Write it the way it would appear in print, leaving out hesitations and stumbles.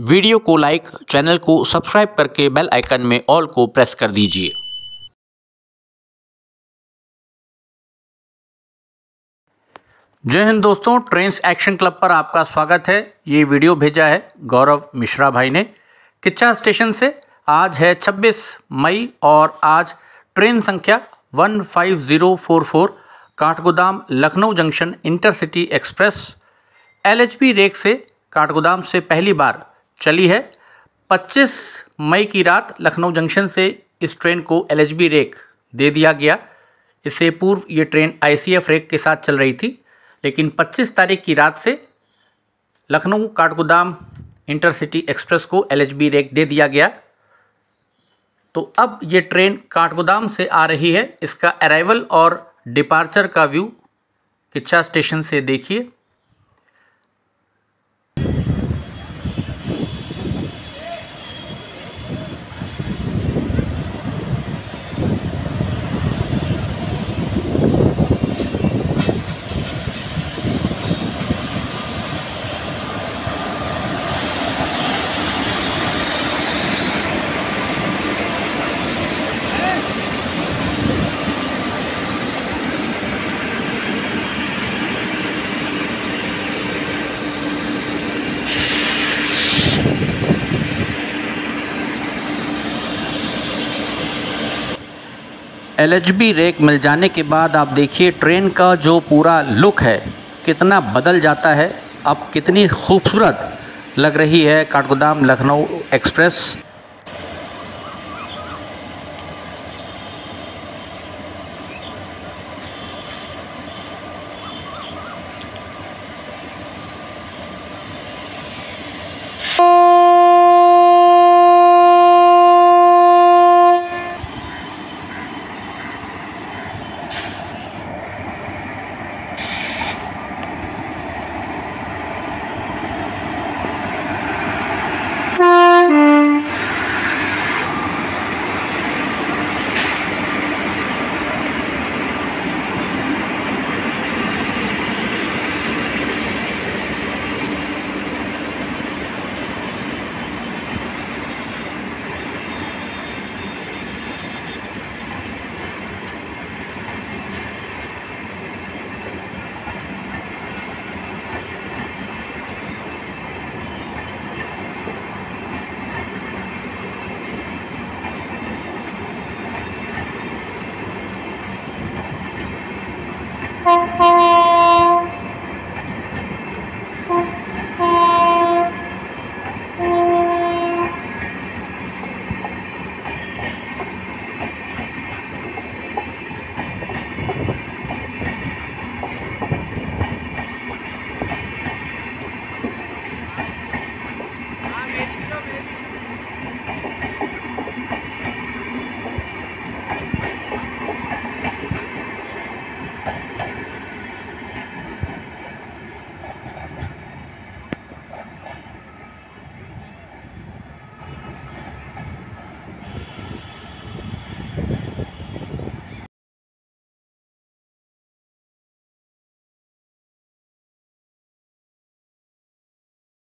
Video को like, channel को subscribe करके बेल आइकन में ऑल को प्रेस कर दीजिए। जय हिंद दोस्तों, ट्रेन्स एक्शन क्लब पर आपका स्वागत है। ये वीडियो भेजा है गौरव मिश्रा भाई ने किच्चा स्टेशन से। आज है 26 मई और आज ट्रेन संख्या 15044 Kathgodam Lucknow junction intercity express LHB rake से काठगोदाम से पहली बार चली है। 25 मई की रात लखनऊ जंक्शन से इस ट्रेन को LHB रेक दे दिया गया। इससे पूर्व ये ट्रेन ICF रेक के साथ चल रही थी, लेकिन 25 तारीख की रात से लखनऊ काठगोदाम इंटरसिटी एक्सप्रेस को LHB रेक दे दिया गया। तो अब ये ट्रेन काठगोदाम से आ रही है। इसका अराइवल और डिपार्चर का व्यू किच्चा स्टेशन से देखिए। LHB रेक मिल जाने के बाद आप देखिए ट्रेन का जो पूरा लुक है कितना बदल जाता है। अब कितनी खूबसूरत लग रही है काठगोदाम लखनऊ एक्सप्रेस।